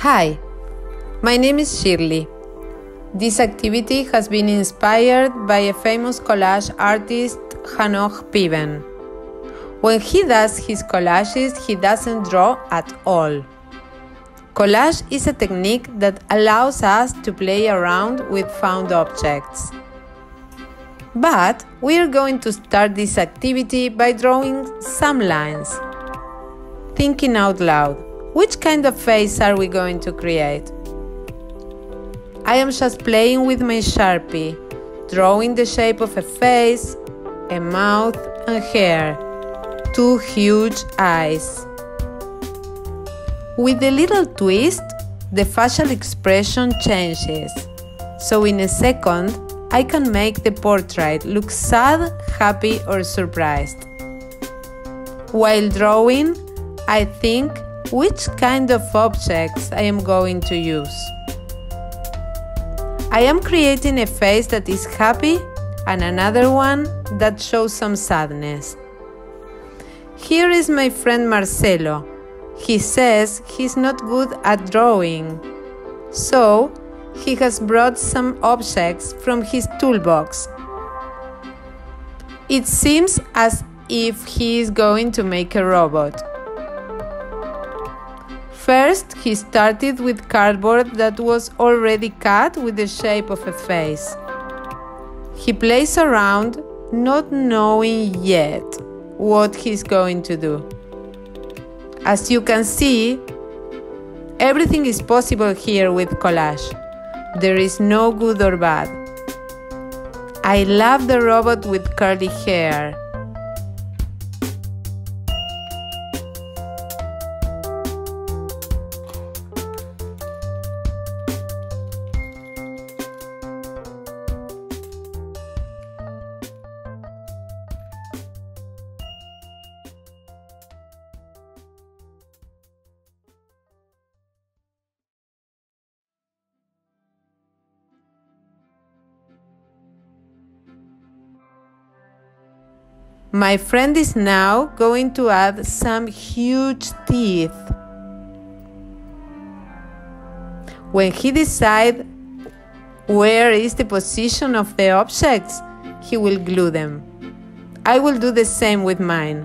Hi, my name is Shirley. This activity has been inspired by a famous collage artist, Hanoch Piven. When he does his collages, he doesn't draw at all. Collage is a technique that allows us to play around with found objects. But we are going to start this activity by drawing some lines. Thinking out loud, which kind of face are we going to create? I am just playing with my Sharpie, drawing the shape of a face, a mouth and hair, two huge eyes. With a little twist, the facial expression changes, so in a second, I can make the portrait look sad, happy or surprised. While drawing, I think which kind of objects I am going to use. I am creating a face that is happy and another one that shows some sadness. Here is my friend Marcelo. He says he's not good at drawing, so he has brought some objects from his toolbox. It seems as if he is going to make a robot. First, he started with cardboard that was already cut with the shape of a face. He plays around, not knowing yet what he's going to do. As you can see, everything is possible here with collage. There is no good or bad. I love the robot with curly hair. My friend is now going to add some huge teeth. When he decides where is the position of the objects, he will glue them. I will do the same with mine.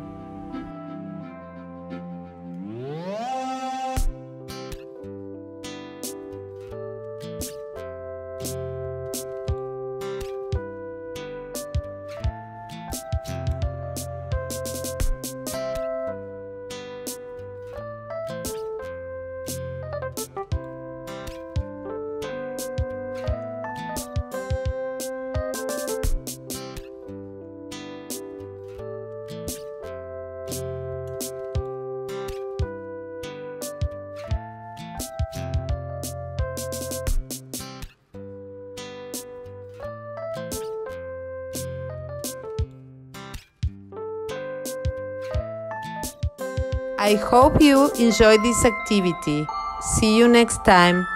I hope you enjoyed this activity. See you next time.